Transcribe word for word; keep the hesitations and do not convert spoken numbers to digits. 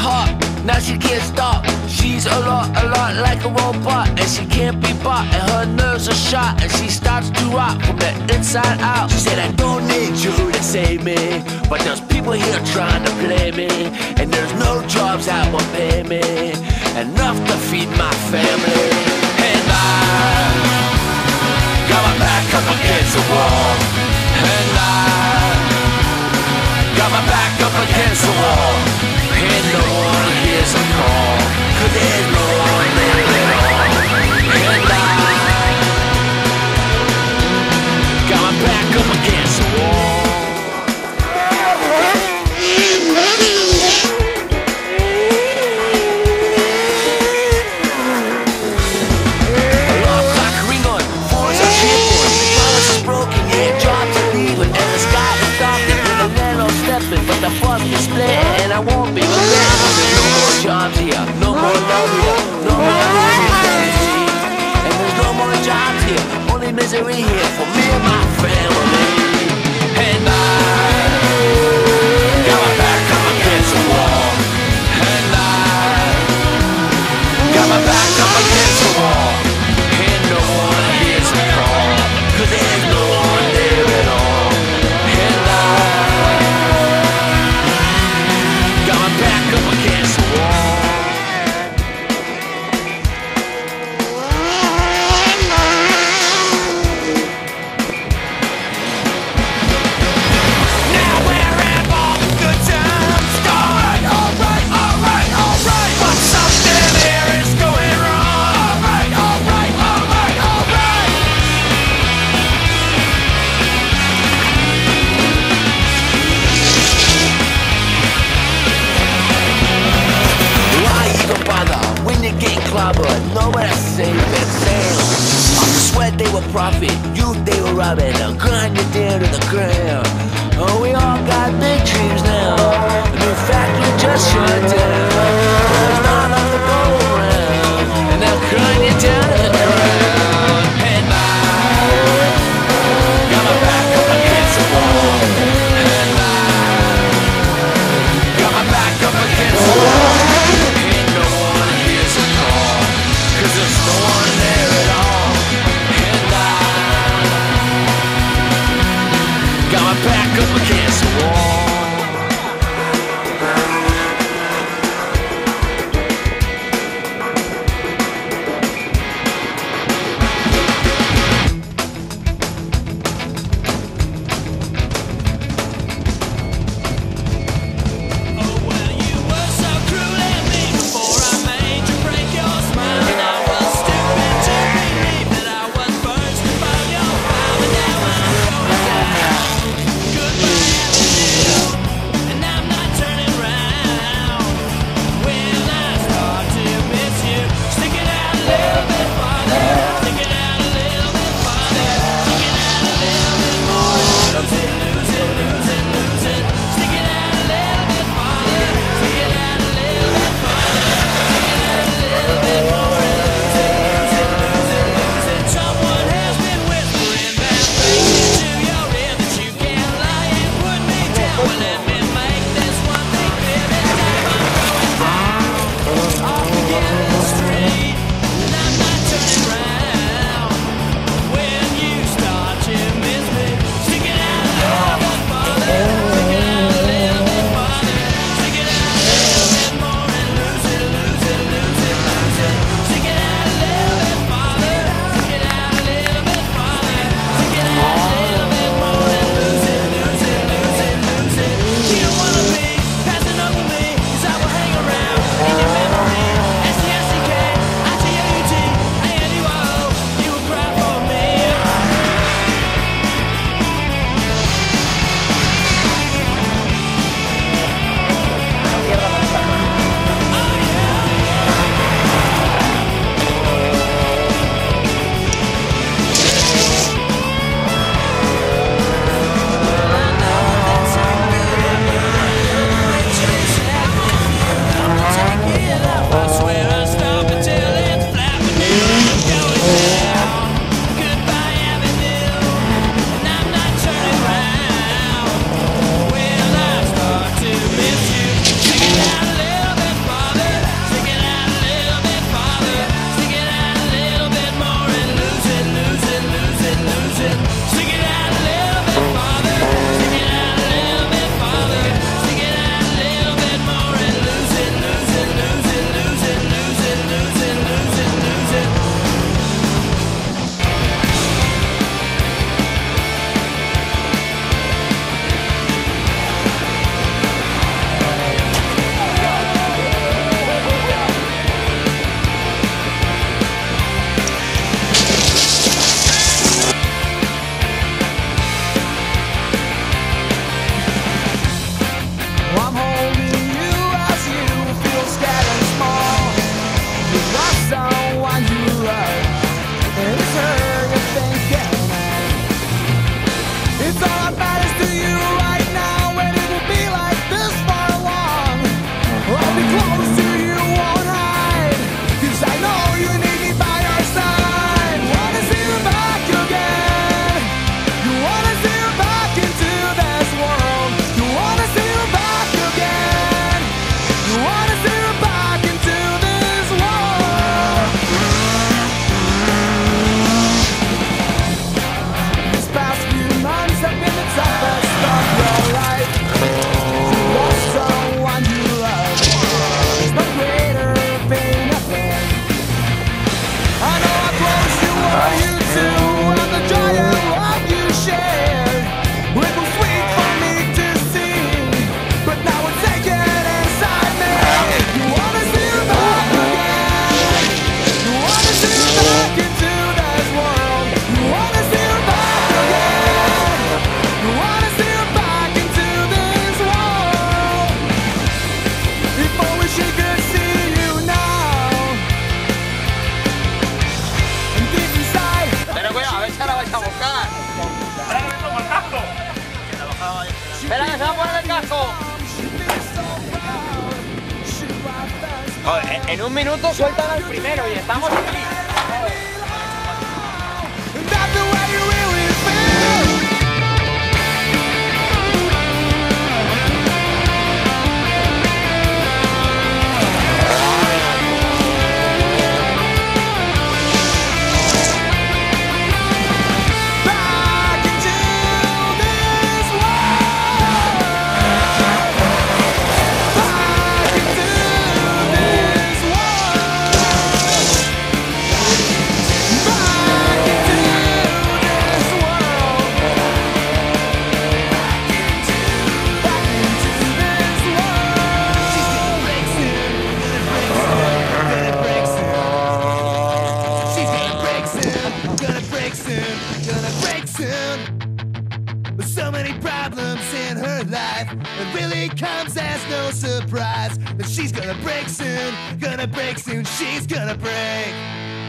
hot, now she can't stop. She's a lot, a lot like a robot, and she can't be bought, and her nerves are shot, and she starts to rot from the inside out. She said, I don't need you to save me, but there's people here trying to play me, and there's no jobs that will pay me enough to feed my family. And I got my back up against the wall, and I got my back up against the wall, and no one hears a call, 'cause there's no one there at all. And I got my back up against the wall. Alarm clock ring on, phones are tripping, the promise is broken, yeah, jobs are leaving, and the sky is darkening, and the landlord's stepping, but the fuss is splitting, and I won't be regretting. No more jobs here, no more love here, no more happiness, and there's no more jobs here, only misery here for me and my family. And I got my back up against the wall, and I got my back up against the wall, and no one hears a call, 'cause there's no one there at all. And I got my back up against the wall. Now where have all the good times gone? Alright, alright, alright, but something here is going wrong. Alright, alright, alright, alright. Why even bother when you're getting clobbered? Know what I say, man, Sam. Off the sweat they will profit, youth they will rob it, they'll grind you down to the ground. Oh, we all got big dreams now. A new factory just shut down. There's not enough to go around, and they'll grind you down to the ground. And I got my back up against the wall, and I got my back up against the wall. Ain't no one hears a call, 'cause there's no one there at all. And I got my back up against the wall. abajo! Joder, en un minuto sueltan al primero y estamos aquí. So many problems in her life, it really comes as no surprise that she's gonna break soon, gonna break soon, she's gonna break.